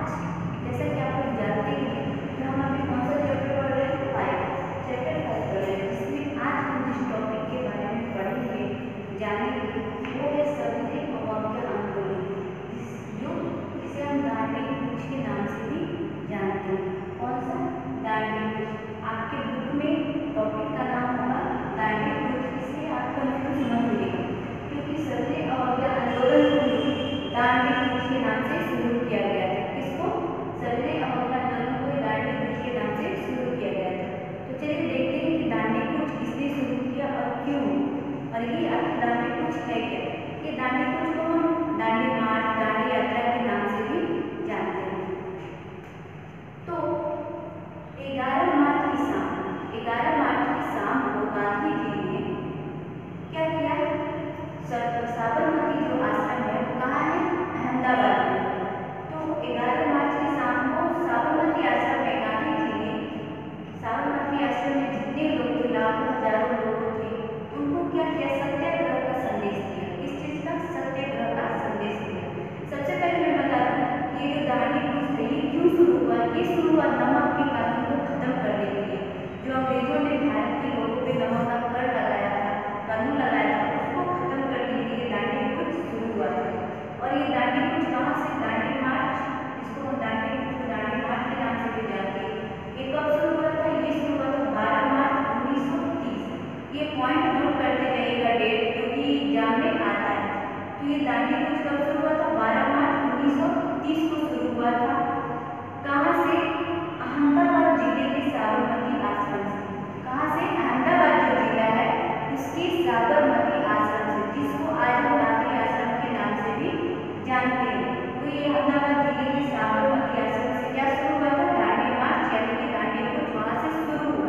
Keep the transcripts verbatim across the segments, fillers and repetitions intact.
मार्च। जैसा कि आप लोग जानते हैं कि हम अभी कौन सा चैप्टर पढ़ रहे हैं, फाइव चैप्टर फाइव पढ़ रहे हैं, जिसमें आज हम जिस टॉपिक के बारे में पढ़ेंगे जानेंगे वो है सविनय अवज्ञा आंदोलन, जो जिसे हम दांडी कूच के नाम से भी जानते हैं। कौन सा? दांडी कूच। आपके बुक में टॉपिक का नाम होगा दांडी कूच, इसलिए आप कंफ्यूज मत होइएगा, क्योंकि सविनय अवज्ञा आंदोलन को दांडी कूच के नाम से शुरू किया गया था। किसको? सविनय अवज्ञा आंदोलन को दांडी कूच के नाम से शुरू किया गया था। तो चलिए देखते हैं कि दांडी कूच किसने शुरू किया और क्यों, और ये आखिर दांडी कूच है क्या। ये दांडी कूच को हम दांडी मार्च, दांडी यात्रा के नाम से भी जानते हैं। तो ग्यारह मार्च की शाम ग्यारह मार्च की शाम को गांधी जी ने क्या किया? साबरमती जो आश्रम है वो कहाँ है? अहमदाबाद में। तो ग्यारह मार्च की शाम को साबरमती आश्रम में गांधी जी ने साबरमती आश्रम में जितने लोग थे, लाखों हजारों लोग थे, उनको क्या किया? सत्याग्रह का संदेश दिया। किस चीज का? सत्याग्रह का संदेश दिया। सबसे पहले मैं बता दूं ये जो दांडी कूच है ये क्यों शुरू हुआ? ये शुरू हुआ नमक के कानून को खत्म करने के लिए। जो अंग्रेजों ने भारत के लोगों पे नमक का कर लगाया था, कानून लगाया था, उसको खत्म करने के लिए दांडी कूच शुरू हुआ था। और ये दांडी कूच कहाँ से? दांडी मार्च, जिसको हम दांडी कूच को दांडी मार्च के नाम से भी जानते हैं। ये कब शुरू हुआ था? ये शुरू हुआ था बारह मार्च उन्नीस सौ तीस। ये पॉइंट नोट करते जाइएगा डेट, क्योंकि एग्जाम में आता है। तो ये दांडी कूच कब शुरू हुआ था? बारह मार्च उन्नीस सौ तीस को शुरू हुआ था। कहाँ से? अहमदाबाद जिले के साबरमती आश्रम से। कहाँ से? अहमदाबाद जो जिला है उसके साबरमती आश्रम से, जिसको आज हम गांधी आश्रम के नाम से भी जानते हैं। तो ये अहमदाबाद जिले के साबरमती आश्रम से क्या शुरू हुआ था? दांडी मार्च, यानी कि दांडी कूच वहां से शुरू हुआ।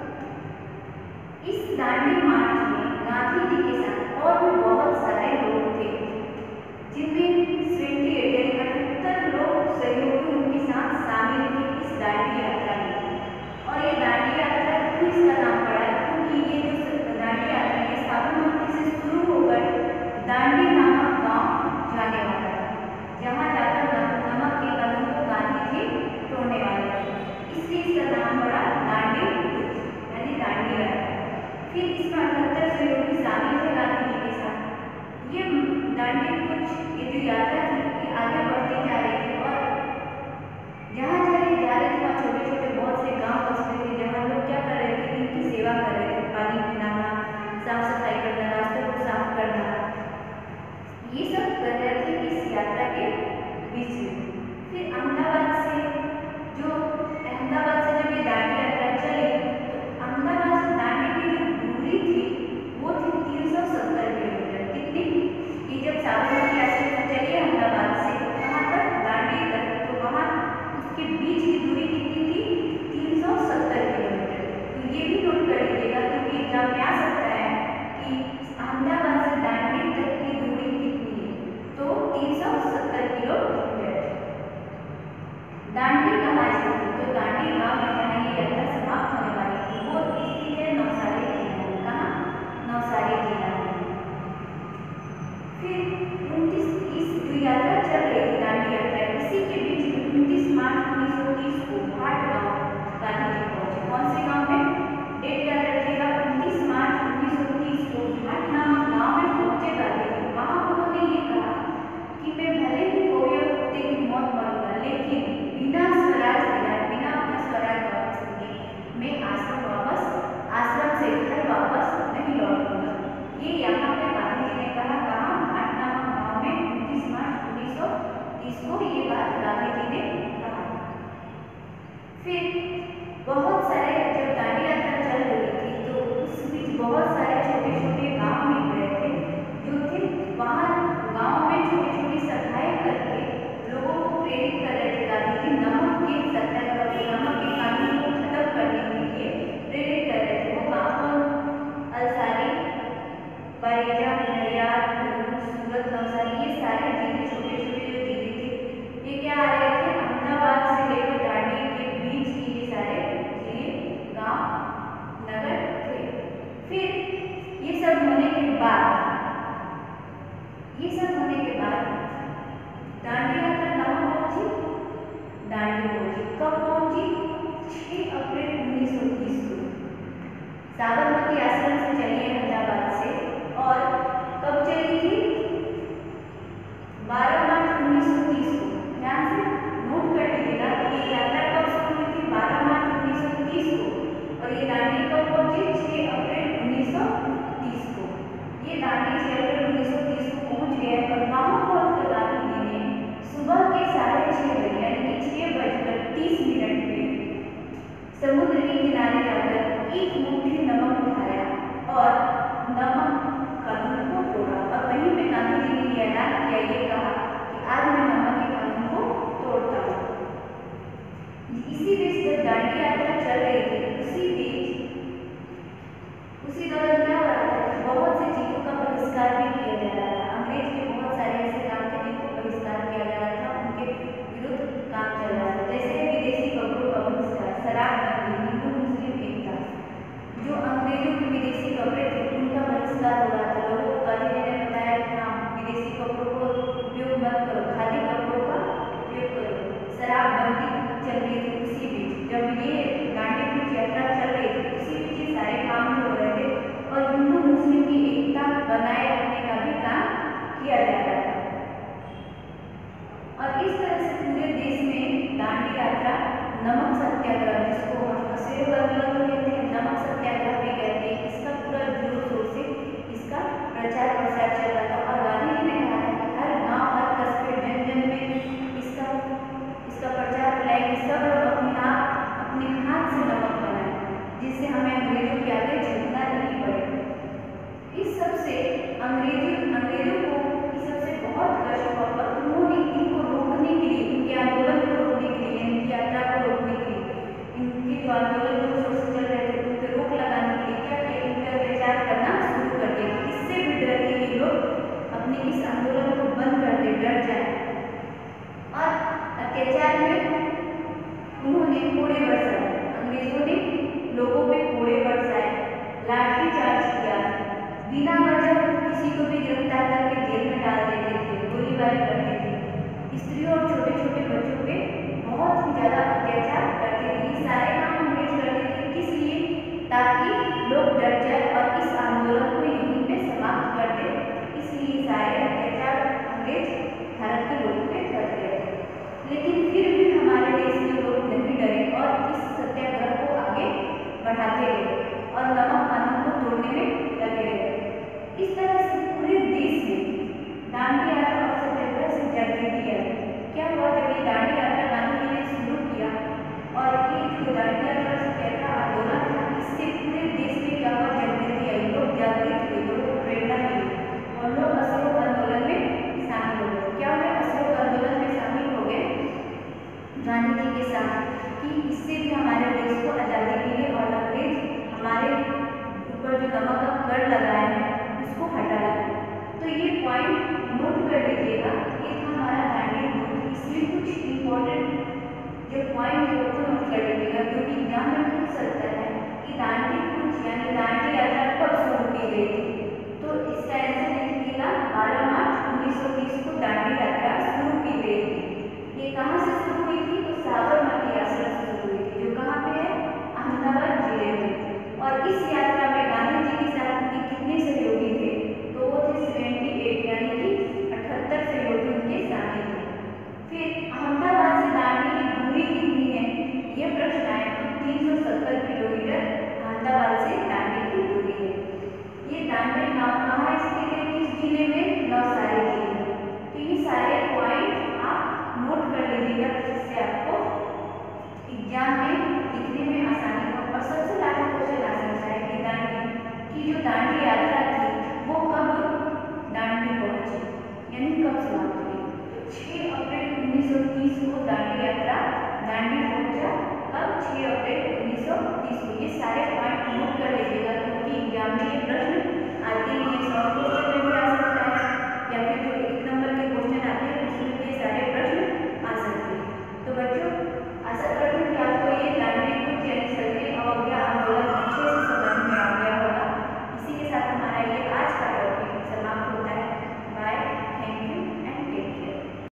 इस दांडी मार्च में गांधी जी के साथ और भी बहुत सारे लोग थे, जिनमें सेवेंटी एट यानी अठहत्तर लोग सहयोगी उनके साथ शामिल थे इस दांडी यात्रा में। और ये दांडी यात्रा क्यों इसका नाम पड़ा? क्योंकि ये जो दांडी यात्रा है साबरमती से शुरू होकर दांडी नामक गांव जाने वाला था, जहां जाकर नमक के कानून को गांधी जी तोड़ने वाले थे। इसलिए इसका नाम पड़ा दांडी कूच यानी दांडी यात्रा। फिर इसमें अठहत्तर सहयोगी शामिल थे गांधी जी के साथ। ये दांडी कूच ये जो यात्रा थी ये आगे बढ़ती जा रही थी, और जहाँ जहाँ जा रहे थे वहाँ छोटे छोटे बहुत से गांव बसते थे, जहाँ लोग क्या कर रहे थे? इनकी सेवा कर रहे थे, पानी पिलाना, साफ सफाई करना, रास्ते को साफ करना, ये सब कर रहे थे इस यात्रा के बीच में। फिर अहमदाबाद से जो अहमदाबाद से जब ये दांडी यात्रा चली तो अहमदाबाद से दांडी की जो दूरी थी वो थी तीन सौ सत्तर किलोमीटर। कितनी? ये जब साबरमती आश्रम से चली अहमदाबाद से कहाँ तक? दांडी तक, तो वहाँ उसके बीच की दूरी कितनी थी? तीन सौ सत्तर किलोमीटर। तो ये भी नोट कर लीजिएगा, क्योंकि एग्जाम में आ सकता है कि अहमदाबाद से दांडी तक की दूरी कितनी है, तो तीन सौ सत्तर किलोमीटर। दांडी कहाँ स्थित है? तो दांडी गांव में जहाँ ये यात्रा समाप्त होने वाली थी वो स्थित है नवसारी जिला में। कहाँ? नवसारी जिला में। फिर उनतीस इस जो यात्रा चल रही थी दांडी यात्रा, इसी के बीच में उनतीस मार्च उन्नीस सौ तीस को भाट गांव गांधी जी पहुंचे। कौन से गांव में? डेट याद रखिएगा, उनतीस मार्च उन्नीस सौ तीस को भाट नामक गांव में पहुंचे गांधी जी। वहां उन्होंने ये कहा कि मैं भले ही कोई और कुत्ते की मौत मरूंगा, लेकिन बिना स्वराज दिलाए, बिना अपना स्वराज वापस लिए मैं आश्रम वापस आश्रम से घर वापस नहीं लौटूंगा। ये यहाँ पे गांधी जी ने कहा। कहाँ? भाट नामक गांव में उनतीस मार्च उन्नीस सौ तीस को ये बात गांधी जी ने कहा। फिर बहुत सारे जब दांडी यात्रा चल रही थी तो उस बीच बहुत सारे छोटे छोटे गांव मिल गए थे जो थे, वहाँ गांव में छोटी छोटी सभाएं करके लोगों को प्रेरित कर रहे थे। गांधी जी नमक के सत्याग्रह, नमक के कानून को खत्म करने के लिए प्रेरित कर रहे थे। वो गाँव कौन? अलसारी, बरेजा, नडियाद, भरूच, सूरत, नवसारी, ये सारे जिले छोटे छोटे जो जिले थे ये क्या आ रहे थे? अहमदाबाद से लेकर दांडी के बीच की ये बारह मार्च उन्नीस सौ तीस को, ध्यान से नोट कर लीजिएगा कि ये यात्रा कब शुरू हुई थी, बारह मार्च उन्नीस सौ तीस को, और ये दांडी कब पहुंची, छह अप्रैल उन्नीस सौ तीस को। ये दांडी छह अप्रैल उन्नीस सौ तीस को पहुंच गया और वहां पहुंचकर गांधी जी ने सुबह के साढ़े छह बजे यानी कि छह बजकर तीस मिनट में समुद्र के किनारे जाकर एक मुट्ठी नमक उठाया और नमक कानून को तोड़ा, और वहीं पे गांधी जी ने ये ऐलान किया, ये कहा कि आज मैं नमक के कानून को तोड़ता हूँ। इसी बीच जब दांडी यात्रा चल रही थी, उसी बीच उसी दौरान क्या हो रहा था, बहुत सी चीजों का बहिष्कार भी किया जा रहा था। अंग्रेज के बहुत सारे ऐसे काम थे जिनको बहिष्कार किया जा रहा था, उनके विरुद्ध काम चल रहा था, जैसे विदेशी कपड़ों का बहिष्कार, शराबबंदी, हिंदू मुस्लिम एकता। जो अंग्रेजों के विदेशी कपड़े थे उनका बहिष्कार हो रहा था। लोगों को गांधी जी ने बताया कि हाँ, विदेशी कपड़ों को उपयोग मत करो, खादी कपड़ों का उपयोग करो। शराबबंदी चल रही थी उसी बीच, जब ये दांडी कूच यात्रा चल रही थी उसी बीच ये सारे काम भी हो रहे थे, और हिंदू मुस्लिम की एकता बनाए रखने का भी काम किया जा रहा था। और इस तरह से पूरे देश में दांडी यात्रा, नमक सत्याग्रह, जिसको असहयोग आंदोलन कहते हैं, नमक सत्याग्रह भी कहते हैं, इसका पूरा जोर शोर से इसका प्रचार प्रसार चल रहा था। और गांधी जी ने कहा था कि हर गांव, हर कस्बे, जन जन में इसका इसका प्रचार फैलाएंगे, सब लोग अपने आप अपने हाथ से नमक बनाएं, जिससे हमें अंग्रेजों के आगे झुकना नहीं पड़े। इस सबसे अंग्रेजों अंग्रेजों को इस सबसे बहुत कष्ट हुआ, और उन्होंने इनको रोकने के लिए, इनके आंदोलन को रोकने के लिए, इनकी यात्रा को रोकने के लिए, इनके जो आंदोलन जो सोच चल रहे थे उन पर रोक लगाने के लिए क्या किया, इन पर अत्याचार करना शुरू कर दिया। इससे भी डर के ये लोग अपने इस आंदोलन को बंद कर दे, डर जाए। और अत्याचार में उन्होंने कोड़े बरसाए, अंग्रेजों ने लोगों पे कोड़े बरसाए, लाठीचार्ज किया, बिना वजह किसी को भी गिरफ्तार करके जेल में डाल देते थे, गोलीबारी करते थे, स्त्रियों और छोटे छोटे बच्चों पे बहुत ही ज्यादा अत्याचार करते थे। ये सारे काम अंग्रेज करते थे, किस लिए, ताकि लोग डर जाए और इस आंदोलन को यहीं पे समाप्त कर दे। इसलिए सारे अत्याचार अंग्रेज भारत के लोगों पे करते थे। लेकिन फिर भी हमारे देश के लोग नहीं डरे और इस सत्याग्रह को आगे बढ़ाते गए और नमक कानून को तोड़ने में लगे रहे। इस तरह से पूरे देश में दांडी यात्रा और सत्याग्रह से जागृति आई। क्या हुआ, जब ये दांडी यात्रा गांधी जी ने शुरू किया और ये जो दांडी यात्रा सत्याग्रह आंदोलन था, इससे पूरे देश में क्या हुआ, जागृति आई, लोग जागृत हुए, लोगों को प्रेरणा मिली और लोग असहयोग आंदोलन में शामिल हो गए। क्या हुआ, असहयोग आंदोलन में शामिल हो गए गांधी जी के साथ, कि इससे भी हमारे देश को आज़ादी मिले और अंग्रेज हमारे ऊपर जो नमक का कर लगाया है उसको हटा लें। तो ये पॉइंट नोट कर लीजिएगा, ये था हमारा दांडी कूच। इसमें कुछ इम्पोर्टेंट जो पॉइंट है वो नोट कर लीजिएगा, क्योंकि एग्जाम में पूछ सकता है कि दांडी कूच यानी दांडी यात्रा कब शुरू की गई थी। तो इसका आंसर लिखिएगा, बारह मार्च उन्नीस सौ तीस को दांडी यात्रा शुरू की गई थी। ये कहाँ से शुरू हुई थी, तो साबरमती आश्रम से शुरू हुई थी, जो कहाँ पे है, अहमदाबाद जिले में। और इस यात्रा में गांधी जी के साथ उनके कितने सहयोगी थे, तो वो थे अठहत्तर यानी कि अठहत्तर सहयोगी उनके शामिल थे। फिर अहमदाबाद से दांडी की दूरी कितनी है, ये प्रश्न आए तो तीन सौ सत्तर किलोमीटर अहमदाबाद से दांडी की दूरी है। ये दांडी गाँव कहाँ स्थित है, किस जिले में, नवसारी जिले में। तो ये सारे पॉइंट आप नोट कर लीजिएगा, जिससे आपको एग्जाम में लिखने में आसानी हो। और सबसे लास्ट क्वेश्चन आ सकता है कि दांडी की जो दांडी यात्रा थी वो कब दांडी पहुंची, यानी कब समाप्त हुई। तो छह अप्रैल उन्नीस सौ तीस को दांडी यात्रा दांडी पहुंचा, कब, छह अप्रैल उन्नीस सौ तीस को। ये सारे पॉइंट